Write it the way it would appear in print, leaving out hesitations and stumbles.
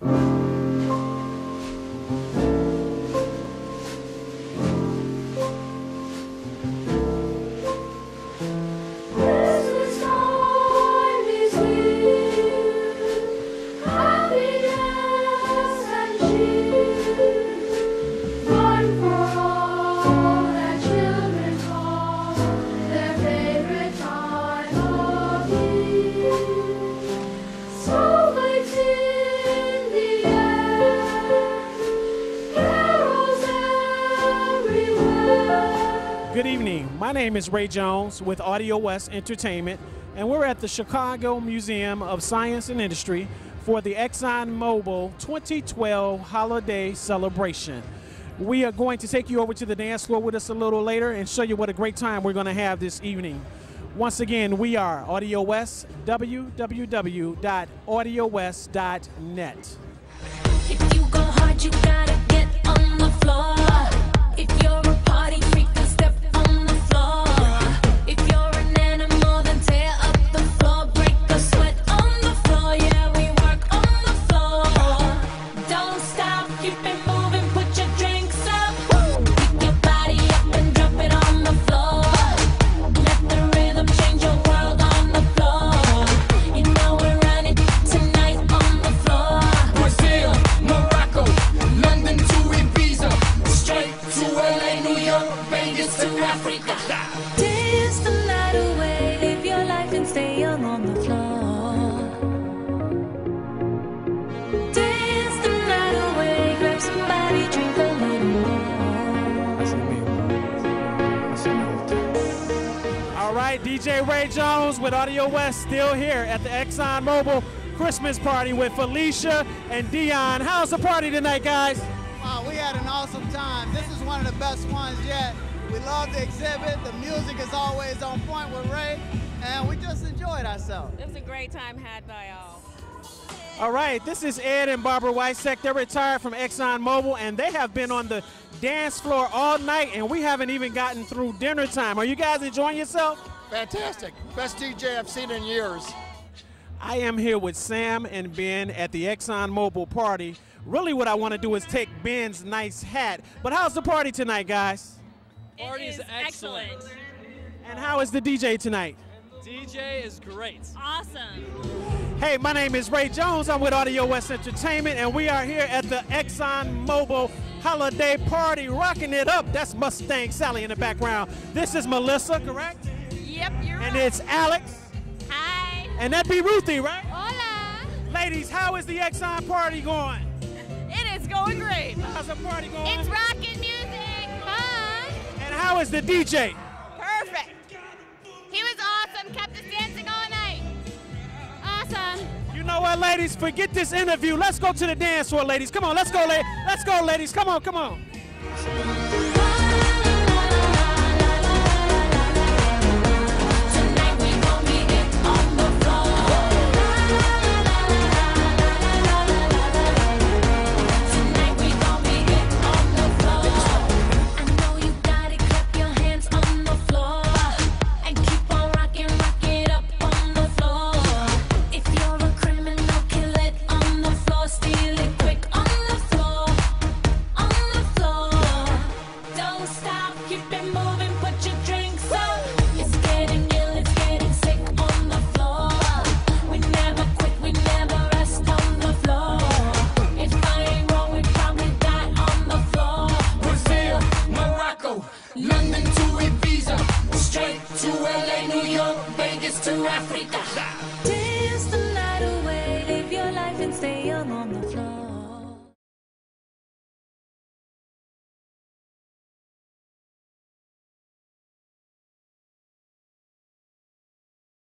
Good evening. My name is Ray Jones with Audio West Entertainment, and we're at the Chicago Museum of Science and Industry for the ExxonMobil 2012 Holiday Celebration. We are going to take you over to the dance floor with us a little later and show you what a great time we're going to have this evening. Once again, we are Audio West, www.audiowest.net. If you go hard, you gotta get on the floor. If you're a party freak, then step on the floor. If you're an animal, then tear up the floor. Break a sweat on the floor. Yeah, we work on the floor. Don't stop, keep it moving, put your drinks up. Pick your body up and drop it on the floor. Let the rhythm change your world on the floor. You know we're running tonight on the floor. Brazil, Morocco, London to Ibiza, straight to LA, New York, Vegas to Africa. Dance the night away, live your life and stay young on the floor. Dance the night away, grab somebody, drink a little more. All right, DJ Ray Jones with Audio West still here at the ExxonMobil Christmas party with Felicia and Dion. How's the party tonight, guys? Wow, we had an awesome time. This is one of the best ones yet. We love the exhibit. The music is always on point with Ray, and we just enjoyed ourselves. It was a great time had by all. All right, this is Ed and Barbara Weissek. They're retired from ExxonMobil, and they have been on the dance floor all night, and we haven't even gotten through dinner time. Are you guys enjoying yourself? Fantastic. Best DJ I've seen in years. I am here with Sam and Ben at the ExxonMobil party. Really what I want to do is take Ben's nice hat. But how's the party tonight, guys? Party is excellent. And how is the DJ tonight? DJ is great. Awesome. Hey, my name is Ray Jones. I'm with Audio West Entertainment, and we are here at the ExxonMobil holiday party, rocking it up. That's Mustang Sally in the background. This is Melissa, correct? Yep, you're And right. it's Alex. Hi. And that'd be Ruthie, right? Hola. Ladies, how is the Exxon party going? It is going great. How's the party going? It's rockin' music. Fun. And how is the DJ? Perfect. He was awesome. Kept us dancing all night. Awesome. You know what, ladies? Forget this interview. Let's go to the dance floor, ladies. Come on, let's go, let's go, ladies. Come on, come on. Tonight we gon' be it on the floor. Tonight we gon' be it on the floor. I know you got it, clap your hands on the floor. And keep on rocking, rock it up on the floor. If you're a criminal, kill it on the floor. Steal it quick on the floor. On the floor. Don't stop, keep it moving, put your drinks up. It's getting ill, it's getting sick on the floor. We never quit, we never rest on the floor. If I ain't wrong, we probably die on the floor. Brazil, Morocco, London to Ibiza, straight to LA, New York, Vegas to Africa.